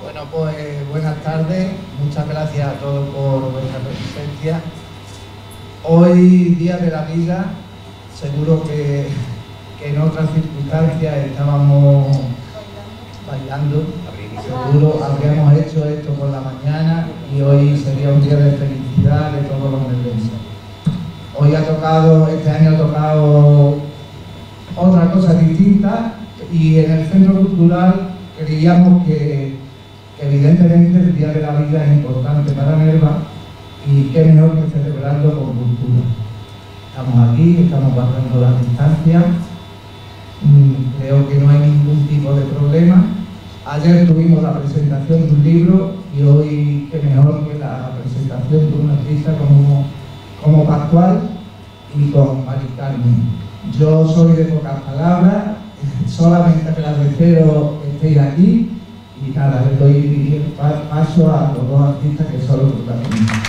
Bueno, pues buenas tardes, muchas gracias a todos por vuestra presencia. Hoy, Día de la Vida, seguro que en otras circunstancias estábamos bailando, seguro habríamos hecho esto por la mañana y hoy sería un día de felicidad de todos los nerviosos. Hoy este año ha tocado otra cosa distinta y en el Centro Cultural creíamos que evidentemente el Día de la Vida es importante para Nerva y qué mejor que celebrarlo con cultura. Estamos aquí, estamos guardando las distancias, creo que no hay ningún tipo de problema. Ayer tuvimos la presentación de un libro y hoy qué mejor que la presentación de una artista como Pascual y con Mari Carmen. Yo soy de pocas palabras, solamente agradeceros que estéis aquí y nada, les doy paso a los dos artistas que son los protagonistas.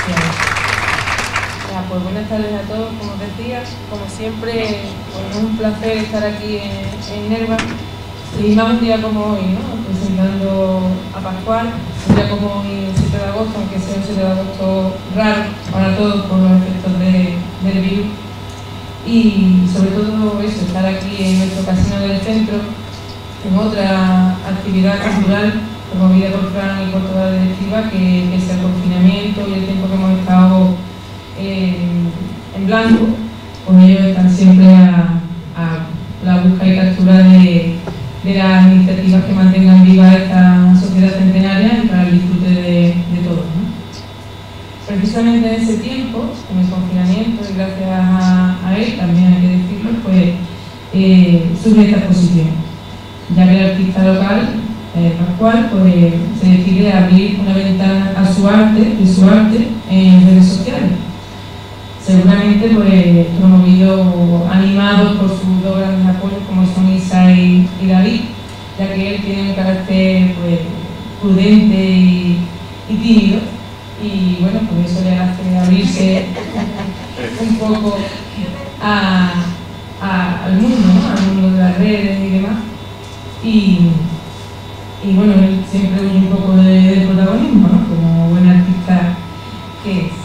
Pues buenas tardes a todos, como decías, como siempre, pues es un placer estar aquí en Nerva y más un día como hoy, ¿no? Presentando a Pascual, un día como hoy, el 7 de agosto, aunque sea un 7 de agosto raro para todos por los efectos del virus. Y sobre todo eso, estar aquí en nuestro casino del centro, en otra actividad cultural promovida por Fran y por toda la directiva, que es el confinamiento y el tiempo que hemos estado en blanco, pues ellos están siempre a la busca y captura de las iniciativas que mantengan viva esta sociedad centenaria y para el disfrute de todos, ¿no? Precisamente en ese tiempo, en el confinamiento, y gracias a él, también hay que decirlo, pues surge esta exposición, ya que el artista local, Pascual, pues se decide a abrir una ventana a su arte, en redes sociales. Seguramente pues promovido, animado por sus dos grandes apoyos como son Isa y David, ya que él tiene un carácter pues prudente y tímido y bueno, pues eso le hace abrirse un poco al mundo, ¿no? Al mundo de las redes y demás. Y bueno, él siempre huye un poco del protagonismo, ¿no? Como buen artista que es.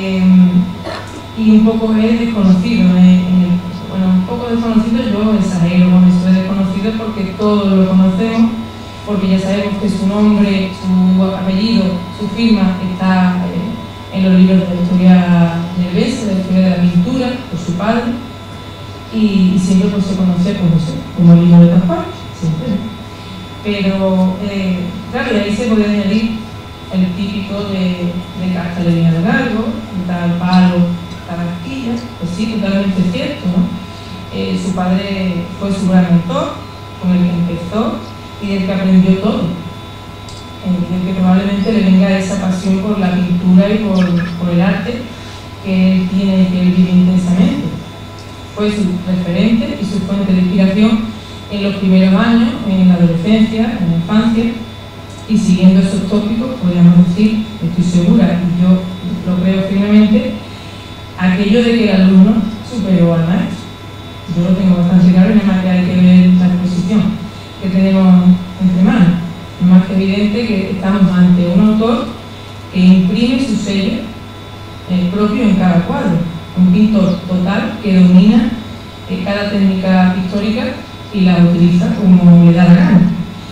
Y un poco es desconocido, bueno, un poco desconocido, yo exagero con eso de desconocido porque todos lo conocemos, porque ya sabemos que su nombre, su apellido, su firma está en los libros de la historia nervense, de la historia de la pintura, por su padre, y siempre pues, se conoce pues, eso, como el libro de Pascual, siempre. Pero, claro, y ahí se puede añadir el típico de carta de Viña de Largo, tal palo, Tarasquilla, pues sí, totalmente cierto, ¿no? Su padre fue su gran mentor, con el que empezó y del que aprendió todo. Del que probablemente le venga esa pasión por la pintura y por el arte que él tiene y que él vive intensamente. Fue su referente y su fuente de inspiración en los primeros años, en la adolescencia, en la infancia, y siguiendo esos tópicos, podríamos decir, estoy segura, y yo lo creo firmemente, aquello de que el alumno superó al maestro. Yo lo tengo bastante claro y nada más que hay que ver la exposición que tenemos entre manos. Es más que evidente que estamos ante un autor que imprime su sello propio en cada cuadro. Un pintor total que domina cada técnica pictórica y la utiliza como le da la gana.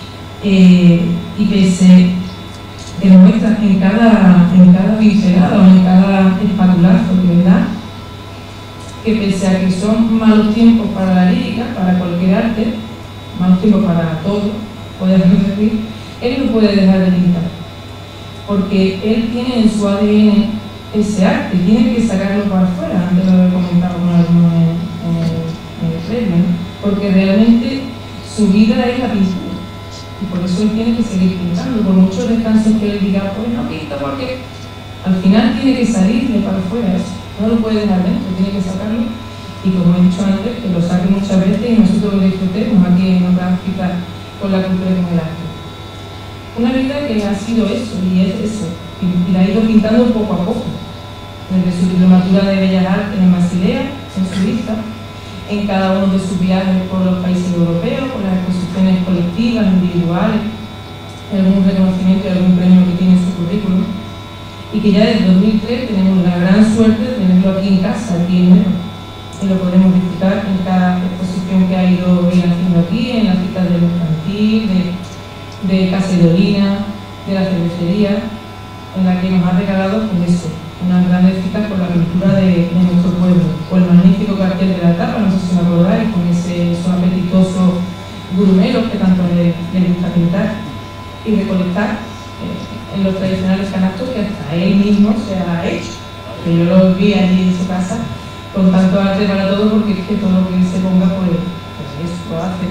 Y pese que demuestra en cada pincelada o en cada espatulazo que le da, que pese a que son malos tiempos para la lírica, para cualquier arte, malos tiempos para todo, podemos decir, él no puede dejar de pintar, porque él tiene en su ADN ese arte, tiene que sacarlo para afuera, antes lo he comentado con algunos en el premio, ¿no? Porque realmente su vida es la pintura. Y por eso él tiene que seguir pintando, por muchos descansos que él diga, pues no pinto porque al final tiene que salirle para afuera eso, no lo puede dejar dentro, tiene que sacarlo y como he dicho antes, que lo saque muchas veces y nosotros lo disfrutemos aquí en otras citas con la cultura y con el arte. Una vida que ha sido eso y es eso, y la ha ido pintando poco a poco, desde su diplomatura de Bellas Artes en Basilea, en Suiza, en cada uno de sus viajes por los países europeos, por las exposiciones colectivas, individuales, algún reconocimiento y algún premio que tiene en su currículum, y que ya desde 2003 tenemos la gran suerte de tenerlo aquí en casa, aquí en Nerva, y lo podemos disfrutar en cada exposición que ha ido haciendo aquí, en las citas de mercantil, de Casa Idolina, de la cervecería, en la que nos ha regalado pues eso, unas grandes citas por la cultura de nuestro pueblo, o el magnífico cartel de la tapa, no sé si me acordáis, con esos apetitosos grumeros que tanto le gusta pintar y recolectar en los tradicionales canastos que hasta él mismo se ha hecho, que yo lo vi allí en su casa con tanto arte para todo, porque es que todo lo que se ponga pues eso lo hace.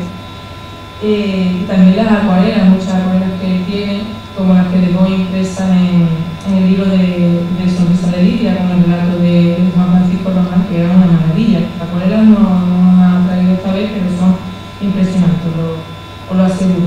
Y también las acuarelas, muchas acuarelas que él tiene, como las que dejó impresas en el libro de Sonrisa de Lidia, con el relato de Juan Francisco Román, que era una maravilla. Las acuarelas no nos han traído esta vez, pero son impresionantes, os lo aseguro.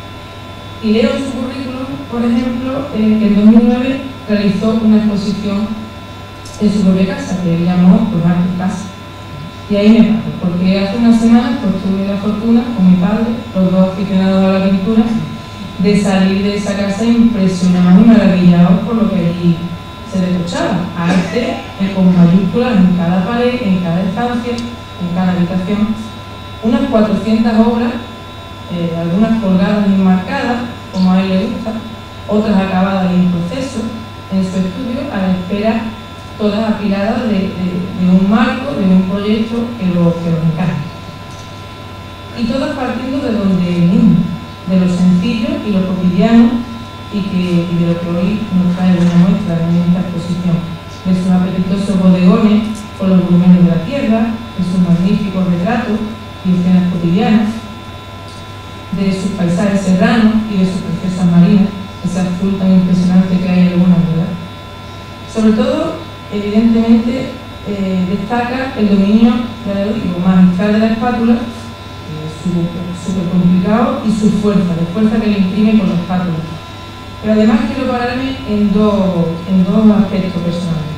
Y leo en su currículum, por ejemplo, que en 2009 realizó una exposición en su propia casa, que él llamó pues, Arte Casa. Y ahí me paro, porque hace unas semanas pues, tuve la fortuna con mi padre, los dos aficionados a la pintura, de salir de esa casa impresionados y maravillados por lo que allí se derrochaba. Arte con mayúsculas en cada pared, en cada estancia, en cada habitación. Unas 400 obras, algunas colgadas y enmarcadas, como a él le gusta, otras acabadas y en proceso, en su estudio, a la espera, todas apiladas de un marco, de un proyecto que los encargue. Y todas partiendo de donde el mismo, de lo sencillo y lo cotidiano, y de lo que hoy nos trae una muestra en esta exposición, de sus apetitosos bodegones con los volúmenes de la tierra, de sus magníficos retratos y escenas cotidianas, de sus paisajes serranos y de sus preciosas marinas, ese azul tan impresionante que hay en algunas, ¿verdad? Sobre todo, evidentemente, destaca el dominio, ya lo digo, magistral de la espátula, súper complicado, y su fuerza, la fuerza que le imprime con la espátula. Pero además quiero pararme en dos aspectos personales.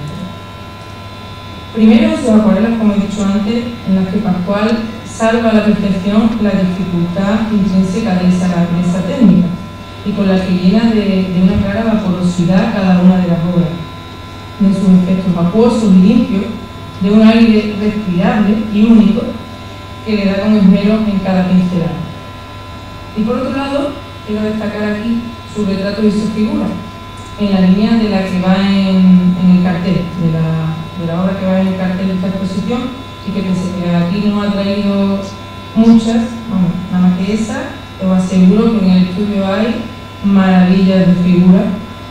Primero, sus acuarelas, como he dicho antes, en las que Pascual salva a la perfección la dificultad intrínseca de esa técnica, y con la que llena de una clara vaporosidad cada una de las obras, de sus efectos acuosos y limpios, de un aire respirable y único que le da con esmero en cada pincelada. Y por otro lado, quiero destacar aquí sus retratos y sus figuras, en la línea de la que va en el cartel, de la obra que va en el cartel de esta exposición, y que pensé que aquí no ha traído muchas, vamos, nada más que esa. Os aseguro que en el estudio hay maravillas de figuras,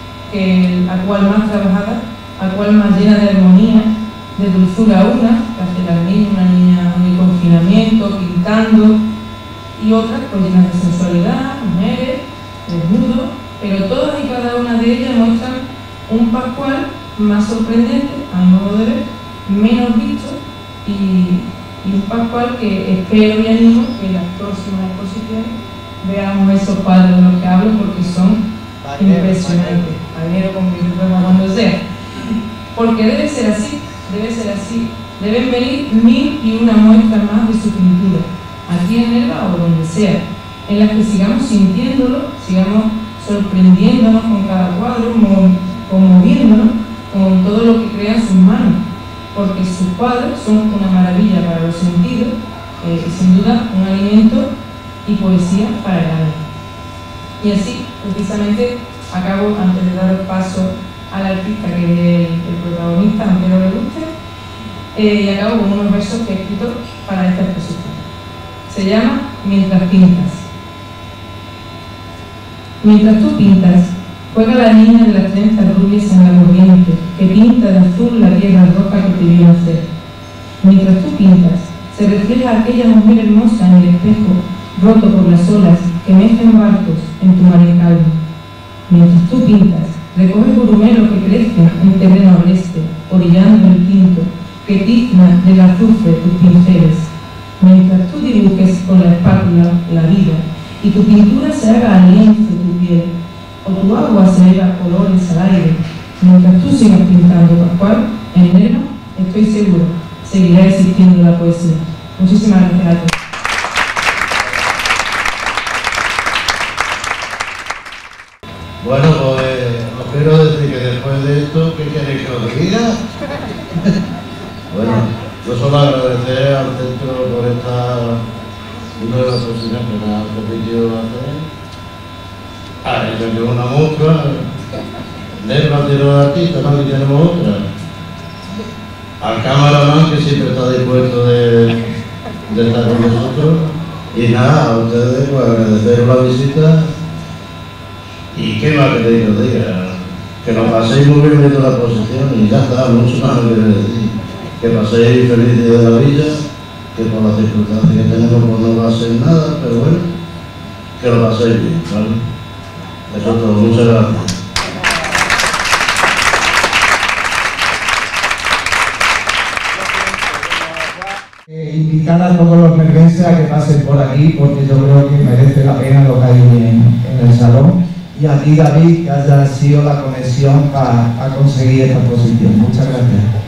a cual más trabajada, a cual más llena de armonía, de dulzura una, que hace la niña, una niña en el confinamiento, pintando, y otras pues llenas de sensualidad, mujeres, desnudos, pero todas y cada una de ellas muestran un Pascual más sorprendente, a mi modo de ver, menos visto, y un Pascual que espero y animo que en las próximas exposiciones veamos esos cuadros de los que hablo, porque son impresionantes. Pañero con mi programa cuando sea. Porque debe ser así, deben venir 1001 muestras más de su pintura, aquí en Nerva o donde sea, en las que sigamos sintiéndolo, sigamos sorprendiéndonos con cada cuadro, conmoviéndonos con todo lo que crean sus manos, porque sus cuadros son una maravilla para los sentidos, y sin duda un alimento y poesía para el alma. Y así, precisamente, acabo, antes de dar paso al artista que es el protagonista, aunque no le guste, y acabo con unos versos que he escrito para esta exposición. Se llama Mientras pintas. Mientras tú pintas, juega la niña de las trenzas rubias en la corriente, que pinta de azul la tierra roja que te vio nacer. Mientras tú pintas, se refleja aquella mujer hermosa en el espejo, roto por las olas que mecen barcos en tu mar en calma. Mientras tú pintas, recoge grumelos que crecen en terreno agreste, orillando el tinto, que tizna del azufre tus pinceles. Mientras tú dibujes con la espátula la vida, y tu pintura se haga al lienzo tu piel, o tu agua se eleva colores al aire, mientras tú sigas pintando, Pascual, en Nerva, estoy seguro, seguirá existiendo la poesía. Muchísimas gracias a todos. Bueno, pues os quiero decir que después de esto, ¿qué queréis que os diga? Bueno, yo solo agradecer al centro por esta nueva exposición que me ha permitido hacer. Ah, yo tengo una muestra, Nerva tiene una artista, ¿no? Y tenemos otra. Al cameraman que siempre está dispuesto de estar con nosotros. Y nada, a ustedes pues agradecer la visita. Y qué más queréis que os diga, que nos paséis muy bien viendo la exposición y ya está, mucho más que decir. Que paséis feliz día de la villa, que por las circunstancias que tenemos pues no va a ser nada, pero bueno, que lo paséis bien, ¿vale? Eso es todo, muchas gracias. Invitar a todos los mervenses a que pasen por aquí, porque yo creo que merece la pena lo que hay en el salón. Y a ti, David, que haya sido la conexión para conseguir esta exposición. Muchas gracias.